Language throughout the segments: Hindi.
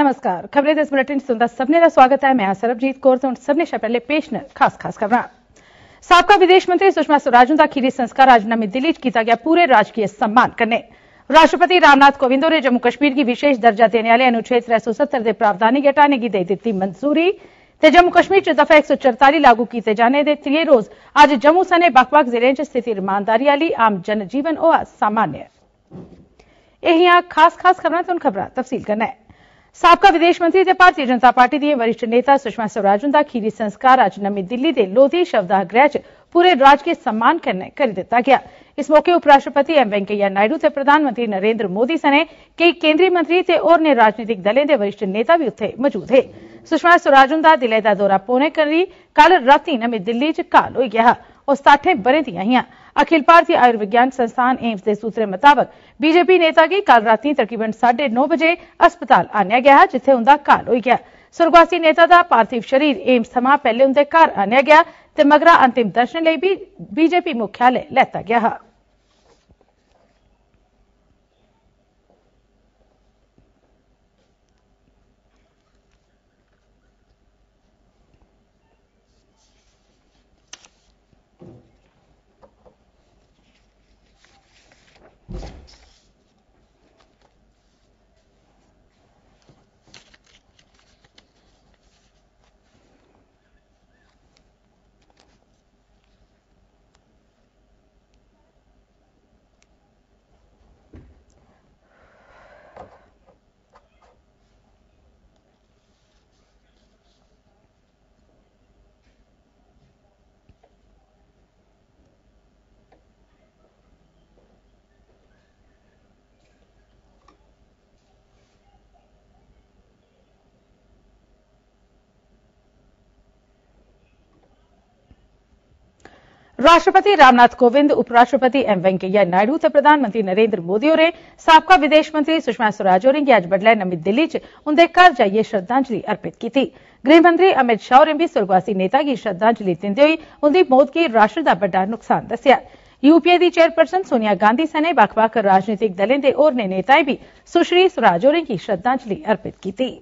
नमस्कार। खबरें 10 बुलेटिन सुनता सबने का स्वागत है। मैं सरबजीत कौर तो सबने से पहले पेश न खास खबर। साबका विदेश मंत्री सुषमा स्वराज का खीरी संस्कार आज नवी दिल्ली किया गया पूरे राजकीय सम्मान कन्ने। राष्ट्रपति रामनाथ कोविंद ने जम्मू कश्मीर की विशेष दर्जा देने वाले अनुच्छेद 370 के प्रावधान गी हटाने की दे दी मंजूरी। जम्मू कश्मीर च दफा 144 लागू किए जाने के त्रिये रोज अज जम्मू सने बक्ख-बक्ख जिले च स्थिति रमानदारी वाली आम जनजीवन होआ सामान्य। यह खास खबर तुम खबर तफसील करना है। साबका विदेश मंत्री ते भारतीय जनता पार्टी दी वरिष्ठ नेता सुषमा स्वराज का खीरी संस्कार अज नवी दिल्ली के लोधी शवदाह गृह च पूरे राजकीय सम्मान कन्नै कर दिता गया। इस मौके उपराष्ट्रपति एम वेंकैया नायडू ते प्रधानमंत्री नरेंद्र मोदी सने कई केंद्रीय मंत्री ते होरनें राजनीतिक दलें दे वरिष्ठ नेता भी उत्थे मौजूद है। सुषमा स्वराज का दिलै दा दौरा पौने करी कल रातीं नवी दिल्ली च काल होई गया। और 60 बरें दियां हियां। अखिल भारतीय आयुर्विज्ञान संस्थान एम्स के सूत्रें मुताबक बीजेपी नेता की कल रातीं तकरीबन 9:30 बजे अस्पताल आन्या गया जिथे उनका काल हो गया। सुरगवासी नेता का पार्थिव शरीर एम्स थमां पहले उनके घर आन्या गया ते मगरा अंतिम दर्शन लई भी बीजेपी मुख्यालय लैता गया। राष्ट्रपति रामनाथ कोविंद, उपराष्ट्रपति एम वेंकैया नायडू ते प्रधानमंत्री नरेंद्र मोदी होरें साबका विदेश मंत्री सुषमा स्वराज होरें गी अज्ज बडलै नमीं दिल्ली च उंदे घर जाइयै श्रद्धांजलि अर्पित की। गृहमंत्री अमित शाह होरें भी सुरगवासी नेता गी श्रद्धांजलि दिंदे होई उंदी मौत गी राष्ट्र दा बड्डा नुकसान दस्सेआ। यूपीए दी चेयरपर्सन सोनिया गांधी सने बक्ख-बक्ख राजनीतिक दलें दे होरनें नेताएं भी सुश्री स्वराज होरें गी श्रद्धांजलि अर्पित की।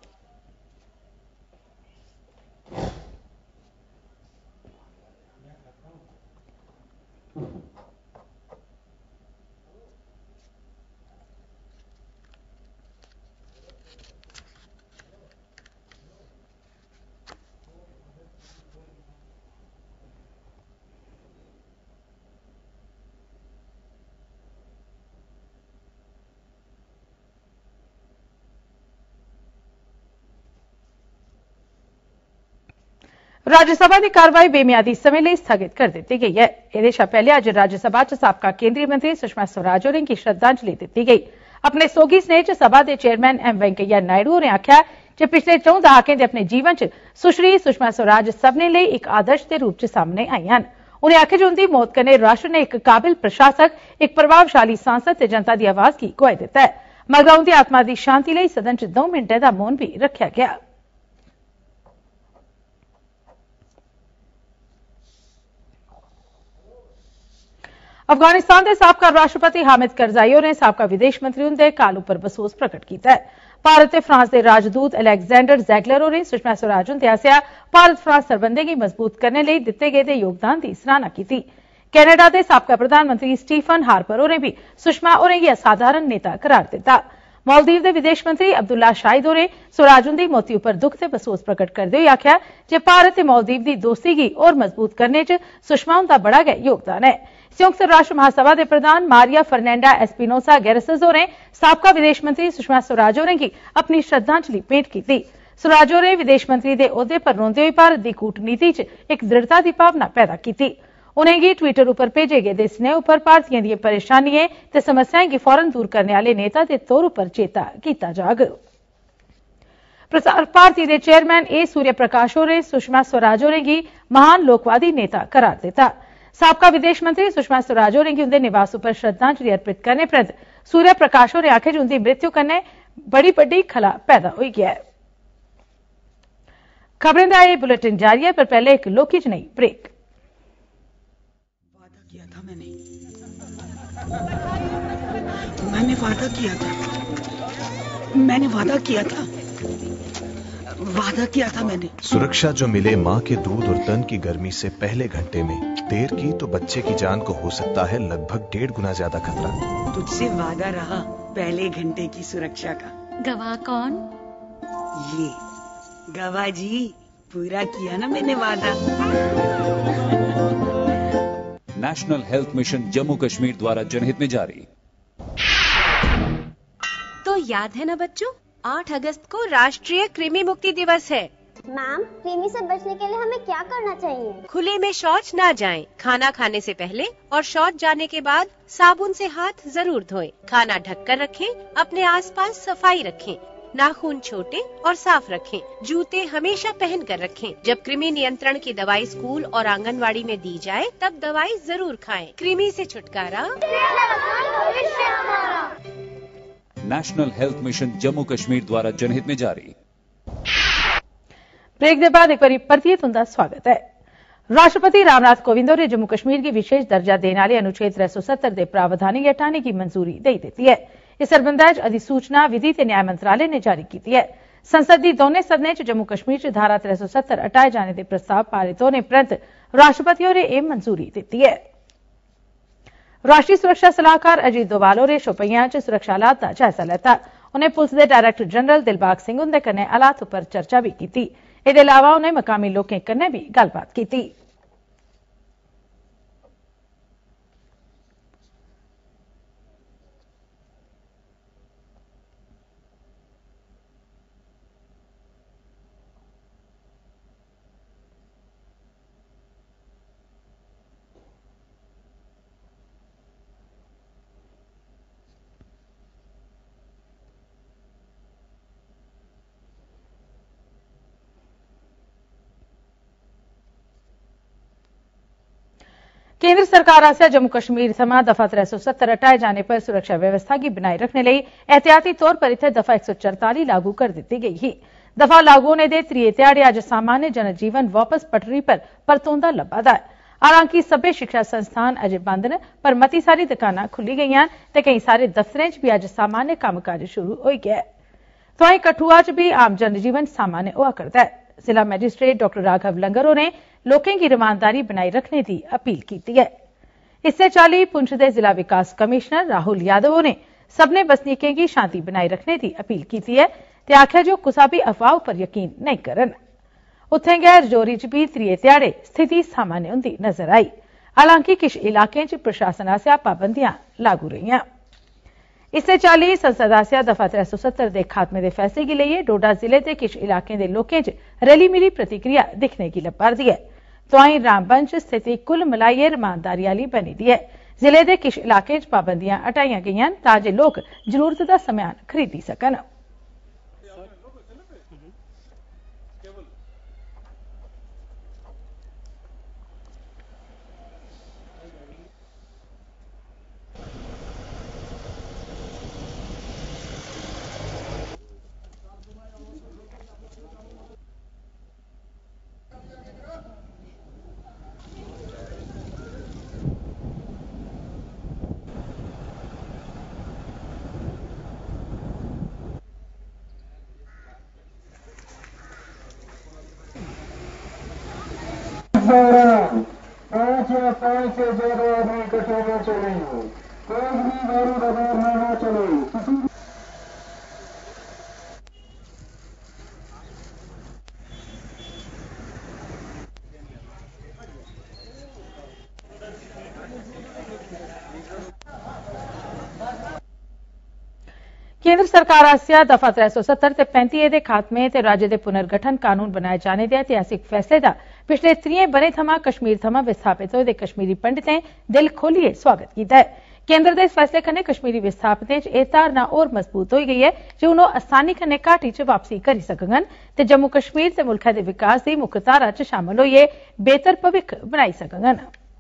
राज्यसभा की कार्रवाई बेमियादी समय लिए स्थगित कर दी गई है। इससे पहले अज राज्यसभा च साबका केंद्रीय मंत्री सुषमा स्वराज होरें गी श्रद्धांजलि दी गई। अपने सोगी स्नेह च सभा के चेयरमैन एम वेंकैया नायडू होरें आख्या कि पिछले 4 दहाकें के अपने जीवन च सुश्री सुषमा स्वराज सबने लिए एक आदर्श के रूप च सामने आई हैं। उन्हें आख्या कि उनकी मौत कन्नै राष्ट्र ने एक काबिल प्रशासक, एक प्रभावशाली सांसद ते जनता की आवाज की गुआई दिता है। मगरा उनकी आत्मा की शांति लिए सदन च 2 मिनटें का मौन भी रखा गया। अफगानिस्तान के साबका राष्ट्रपति हामिद करजाई होरें साबका विदेश मंत्री उनके काल उपर बसोस प्रकट किया है। भारत ते फ्रांस के राजदूत अलेक्जेंडर जैगलर होरें सुषमा स्वराज हुंदे आसेआ भारत फ्रांस सरबंधें गी मजबूत करने लई दित्ते गेदे योगदान की सराहना की। कैनेडा के साबका प्रधानमंत्री स्टीफन हार्पर होरें भी सुषमा होरें गी असाधारण नेता करार दिता। मालदीव के विदेश मंत्री अब्दुल्ला शाहिद होरें स्वराज हुंदी मौती उपर दुख ते बसोस प्रकट करदे होई आख्या जे भारत ते मालदीव की दोस्ती गी होर मजबूत करने च सुषमा हुंदा बड़ा गै योगदान है। संयुक्त राष्ट्र महासभा के प्रधान मारिया फर्नांडा एस्पिनोसा गैरसेस होरें साबका विदेश मंत्री सुषमा स्वराज होरें गी अपनी श्रद्धांजलि भेंट की। स्वराज होरें विदेश मंत्री के ओहदे पर रौंदे होई भारत की कूटनीति च एक दृढ़ता की भावना पैदा की। उन्हेंगी ट्विटर उपर भेजे गेदे स्नेह उपर भारतीयों दी परेशानियां ते समस्याएं गी फौरन दूर करने वाले नेता के तौर पर चेता किया जाग। प्रसार भारती के चेयरमैन ए सूर्य प्रकाश होरें सुषमा स्वराज होरें गी महान लोकवादी नेता करार दिता। साबका विदेश मंत्री सुषमा स्वराज होरें गी उनके निवास पर श्रद्धांजलि अर्पित करने परैंत सूर्य प्रकाश होरें आखे उनकी मृत्यु कन्नै बड़ी बड्डी खला पैदा हो गया है। खबरें दा ये बुलेटिन जारी है, पर पहले एक लोकी च नहीं ब्रेक। वादा किया था मैंने वादा किया था वादा किया था मैंने। सुरक्षा जो मिले माँ के दूध और तन की गर्मी से पहले घंटे में, देर की तो बच्चे की जान को हो सकता है लगभग 1.5 गुना ज्यादा खतरा। तुझसे वादा रहा पहले घंटे की सुरक्षा का। गवाह कौन? ये गवाह जी, पूरा किया ना मैंने वादा। National health mission Jammu Kashmir द्वारा जनहित में जारी। तो याद है ना बच्चों, 8 अगस्त को राष्ट्रीय कृमि मुक्ति दिवस है। मैम, कृमि से बचने के लिए हमें क्या करना चाहिए? खुले में शौच ना जाएं, खाना खाने से पहले और शौच जाने के बाद साबुन से हाथ जरूर धोएं, खाना ढककर रखें, अपने आसपास सफाई रखें, नाखून छोटे और साफ रखें, जूते हमेशा पहन कर रखें। जब कृमि नियंत्रण की दवाई स्कूल और आंगनवाड़ी में दी जाए तब दवाई जरूर खाएं। कृमि से छुटकारा, national health mission Jammu Kashmir द्वारा जनहित में जारी। ब्रेक के बाद एक बार परतिए तुंदा स्वागत है। राष्ट्रपति रामनाथ कोविंद ने जम्मू कश्मीर की विशेष दर्जा देने वाले अनुच्छेद 370 के प्रावधान गी हटाने की मंजूरी दे दी है। इस सरबंधा च अधिसूचना विधि ते न्याय मंत्रालय ने जारी की है। संसद की दोने सदने च जम्मू कश्मीर च धारा 370 हटाए जाने के प्रस्ताव पारित होने परंत राष्ट्रपति होरें यह मंजूरी दी है। राष्ट्रीय सुरक्षा सलाहकार अजीत डोवाल होरें शोपियां च सुरक्षा हालात का जायजा लैता। उन्हें पुलिस के डायरेक्टर जनरल दिलबाग सिंह उंदे कन्नै हालात पर चर्चा भी की। इसके अलावा उन्हें मकामी लोगों कन्नै भी गलबात की। केंद्र सरकार आसेया जम्मू कश्मीर थमां दफा 370 हटाए जाने पर सुरक्षा व्यवस्था की बनाए रखने लई एहतियाती तौर पर इत्थे दफा 144 लागू कर दी गई ही। दफा लागू होने दे त्रिये ध्याड़े अज सामान्य जनजीवन वापस पटरी पर परतोंदा लब्भा दा। हालांकि सब्बै शिक्षा संस्थान अजे बंद न, पर मती सारी दुकानां खुली गईयां ते कई सारे दफ्तरें च भी अज सामान्य कम्मकाज शुरू होई गया। तोआईं कठुआ च भी आम जनजीवन सामान्य होआ करदा है। जिला मैजिस्ट्रेट डॉ राघव लंगर होरें लोकें की रमानदारी बनाई रखने की अपील की है। इस्से चाली पुंछ के जिला विकास कमिश्नर राहुल यादव होरें सभने बसनीकें की शांति बनाई रखने की अपील की है ते आख्या जो कुसा भी अफवाह पर यकीन नहीं करन। उत्थे गै रजौरी च भी त्रिये ध्याड़े स्थिति सामान्य होंदी नजर आई। हालांकि किश इलाकें च प्रशासन आसेया पाबंदियां लागू रहियां। इस्से चाली संसद आसेया दफा 370 के खात्मे के फैसले की लेइयै डोडा जिले के किश इलाकें के लोकें च रली मिली प्रतिक्रिया दिखने की लब्भारदी है। तोआईं रामबन च स्थिति कुल मिलाइयै रमानदारी आली बनी दी है। जिले के किश इलाकें च पाबंदियां हटाईयां गेईयां तां जे लोक जरूरत दा समान खरीदी सकन। पांच या पांच से ज्यादा आदमी इकट्ठे न चले, कोई भी गाड़ी बाजार में न चले। केंद्र सरकार आसेया दफा 370 ते 35 दे खात्मे ते राज्य दे पुनर्गठन कानून बनाए जाने दे ऐतिहासिक फैसले दा पिछले 3 ब'रें थमां कश्मीर थमां विस्थापित होए दे कश्मीरी पंडितें दिल खोलिए स्वागत कीता है। केंद्र दे इस फैसले कन्नै कश्मीरी विस्थापितें च एह् धारणा होर मजबूत होई गई है जे हून ओह् आसानी कन्नै घाटी च वापसी करी सकङन ते जम्मू कश्मीर ते मुल्खै दे विकास दी मुक्ख धारा च शामल होइयै बेहतर भविक्ख बनाई सकङन।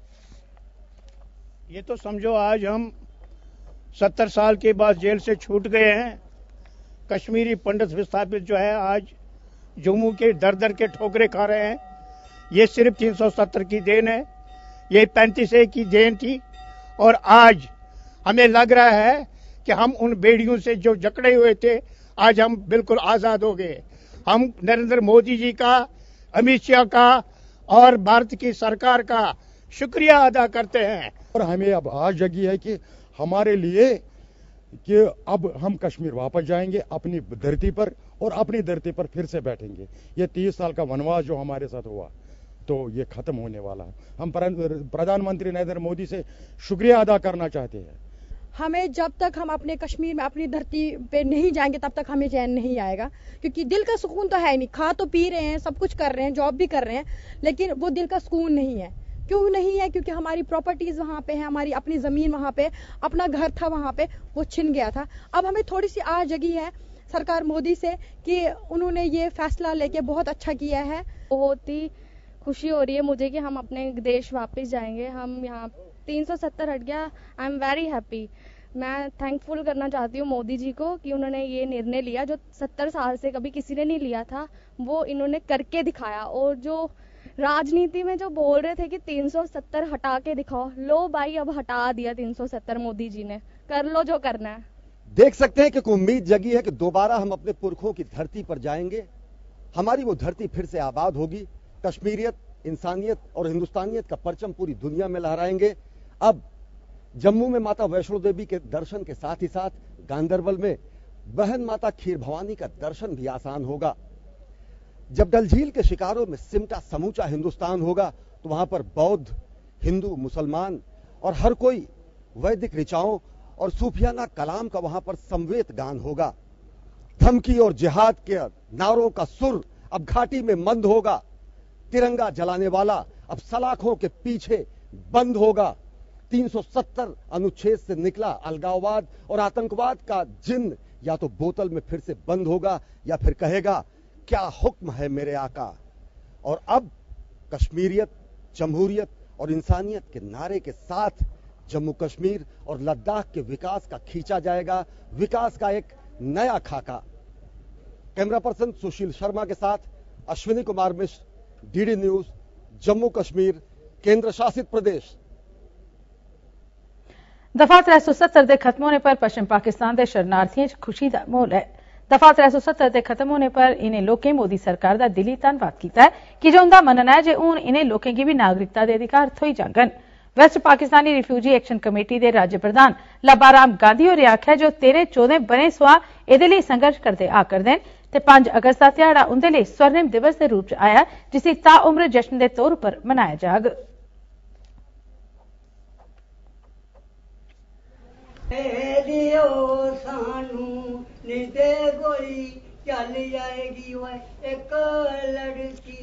ये तो समझो आज हम 70 साल के बाद जेल से छूट गए हैं। कश्मीरी पंडित विस्थापित जो है आज जम्मू के दर दर के ठोकरे खा रहे हैं। ये सिर्फ 370 की देन है, ये 35 की देन थी और आज हमें लग रहा है कि हम उन बेड़ियों से जो जकड़े हुए थे आज हम बिल्कुल आजाद हो गए। हम नरेंद्र मोदी जी का, अमित शाह का और भारत की सरकार का शुक्रिया अदा करते हैं। और हमें अब आज जगी है कि हमारे लिए कि अब हम कश्मीर वापस जाएंगे अपनी धरती पर और अपनी धरती पर फिर से बैठेंगे। ये 30 साल का वनवास जो हमारे साथ हुआ तो ये खत्म होने वाला है। हम प्रधानमंत्री नरेंद्र मोदी से शुक्रिया अदा करना चाहते हैं। हमें जब तक हम अपने कश्मीर में अपनी धरती पे नहीं जाएंगे तब तक हमें चैन नहीं आएगा, क्योंकि दिल का सुकून तो है नहीं। खा तो पी रहे हैं, सब कुछ कर रहे हैं, जॉब भी कर रहे हैं, लेकिन वो दिल का सुकून नहीं है। क्यों नहीं है? क्योंकि हमारी प्रॉपर्टीज वहाँ पे है, हमारी अपनी जमीन वहाँ पे, अपना घर था वहाँ पे, वो छिन गया था। अब हमें थोड़ी सी आज जगी है सरकार मोदी से कि उन्होंने ये फैसला लेके बहुत अच्छा किया है। बहुत ही खुशी हो रही है मुझे कि हम अपने देश वापस जाएंगे। हम यहाँ 370 हट गया। I am very happy. मैं थैंकफुल करना चाहती हूँ मोदी जी को कि उन्होंने ये निर्णय लिया जो 70 साल से कभी किसी ने नहीं लिया था, वो इन्होंने करके दिखाया। और जो राजनीति में जो बोल रहे थे कि 370 हटा के दिखाओ, लो भाई अब हटा दिया 370 मोदी जी ने। कर लो जो करना है। देख सकते हैं कि उम्मीद जगी है कि दोबारा हम अपने पुरखों की धरती पर जाएंगे। हमारी वो धरती फिर से आबाद होगी। कश्मीरियत, इंसानियत और हिंदुस्तानियत का परचम पूरी दुनिया में लहराएंगे। अब जम्मू में माता वैष्णो देवी के दर्शन के साथ ही साथ गांदरबल में बहन माता खीर भवानी का दर्शन भी आसान होगा। जब डल झील के शिकारों में सिमटा समूचा हिंदुस्तान होगा तो वहां पर बौद्ध, हिंदू, मुसलमान और हर कोई वैदिक ऋचाओं और सूफियाना कलाम का वहां पर समवेत गान होगा। धमकी और जिहाद के नारों का सुर अब घाटी में मंद होगा। तिरंगा जलाने वाला अब सलाखों के पीछे बंद होगा। 370 अनुच्छेद से निकला अलगाववाद और आतंकवाद का जिन्न या तो बोतल में फिर से बंद होगा या फिर कहेगा क्या हुक्म है मेरे आका। और अब कश्मीरियत, जमहूरियत और इंसानियत के नारे के साथ जम्मू कश्मीर और लद्दाख के विकास का खींचा जाएगा, विकास का एक नया खाका। कैमरा पर्सन सुशील शर्मा के साथ अश्विनी कुमार मिश्र, डीडी न्यूज, जम्मू कश्मीर, केंद्र शासित प्रदेश। दफा 370 दे खत्म होने पर पश्चिम पाकिस्तान के शरणार्थियों खुशी का माहौल है। दफा 370 दे खत्म होने पर इन्हें लोगों मोदी सरकार का दिली धन्यवाद किया है कि जो उनका मनना है जो हूं इन्हें लोगों की भी नागरिकता के अधिकार थोई जांगन। West Pakistani refugee action committee के राज्य प्रधान लबाराम गांधी होरें आख्या जो 13-14 बने सुआ ए संघर्ष करते आ कर देन ते 5 अगस्त का ध्याड़ा उनके लिए स्वर्णिम दिवस के रूप च आया जिसे ताउम्र जश्न के तौर पर मनाया जाग। चल जाएगी वह एक लड़की।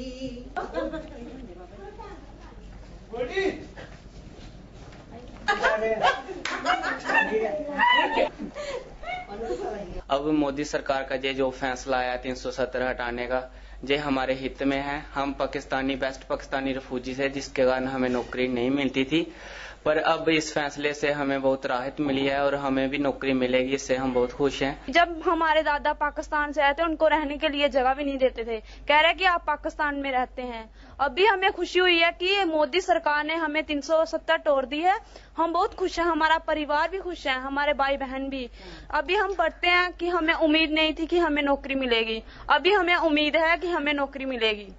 अब मोदी सरकार का ये जो फैसला आया 370 हटाने का, ये हमारे हित में है। हम पाकिस्तानी वेस्ट पाकिस्तानी रिफ्यूजी से जिसके कारण हमें नौकरी नहीं मिलती थी, पर अब इस फैसले से हमें बहुत राहत मिली है और हमें भी नौकरी मिलेगी, इससे हम बहुत खुश हैं। जब हमारे दादा पाकिस्तान से आए थे उनको रहने के लिए जगह भी नहीं देते थे, कह रहे कि आप पाकिस्तान में रहते हैं। अभी हमें खुशी हुई है कि मोदी सरकार ने हमें 370 तोड़ दी है। हम बहुत खुश हैं, हमारा परिवार भी खुश है, हमारे भाई बहन भी। अभी हम पढ़ते हैं कि हमें उम्मीद नहीं थी कि हमें नौकरी मिलेगी, अभी हमें उम्मीद है कि हमें नौकरी मिलेगी।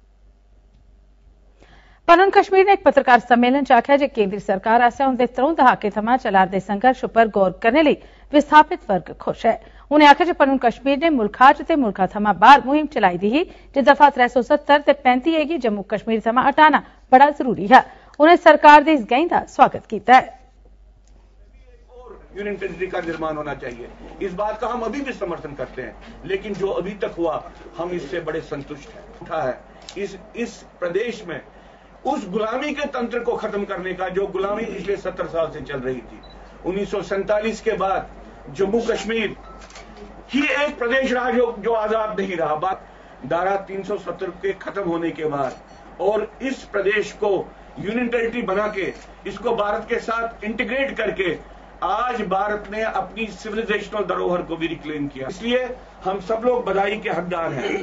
पनन कश्मीर ने एक पत्रकार सम्मेलन च आख्या जे केंद्र सरकार आसेआ उनके 3 दहाके थमां चला'रदे संघर्ष पर गौर करने लई विस्थापित वर्ग खुश है। उन्हें आख्या जे पनन कश्मीर ने मुल्खा च ते मुल्खा थमां बाहर मुहिम चलाई दी ही जे दफा 370 ते 35 ए गी जम्मू कश्मीर थमां हटाना बड़ा जरूरी है। उन्हें सरकार दी इस गैंह दा स्वागत किया है। यूनियन टेरिटरी का निर्माण होना चाहिए, इस बात का हम अभी भी समर्थन करते हैं, लेकिन जो अभी तक हुआ हम इससे बड़े संतुष्ट हैं। उठा है इस प्रदेश में उस गुलामी के तंत्र को खत्म करने का जो गुलामी पिछले 70 साल से चल रही थी। 1947 के बाद जम्मू कश्मीर ही एक प्रदेश रहा जो आजाद नहीं रहा। बात धारा 370 के खत्म होने के बाद और इस प्रदेश को यूनियन टेरिटरी बना के इसको भारत के साथ इंटीग्रेट करके आज भारत ने अपनी सिविलाइजेशनल धरोहर को भी रिक्लेम किया। इसलिए हम सब लोग बधाई के हकदार हैं।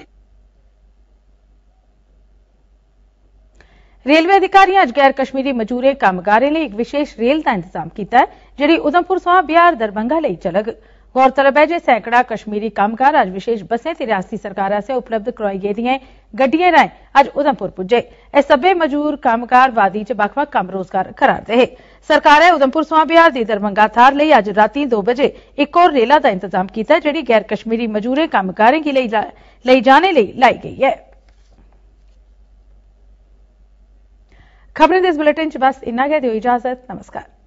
रेलवे अधिकारियों अज गैर कश्मीरी मजूरे कामगारें लिए एक विशेष रेल का इंतजाम किया है जिहड़ी उधमपुर सोयां बिहार दरभंगा लिए चलग। गौरतलब है जे सैकड़ा कश्मीरी कामगार अज विशेष बसें ते रियासती सरकार आसेआ उपलब्ध करवाई गेदियां गड्डियां राएं अज उधमपुर पुज्जे। एह सब्बै मजूर कामगार वादी च बक्ख-बक्ख कम्म रोजगार करा'रदे हे। सरकारै उधमपुर सोयां बिहार दी दरभंगा थार लेई अज रातीं 2 बजे इक होर रेला दा इंतजाम कीता है, जेहड़ी गैर कश्मीरी मजूरें कामगारें गी लेई जाने लेई लाई गेई है। खबरें दे इस बुलेटिन च बस इन्ना गै, दिओ इजाजत, नमस्कार।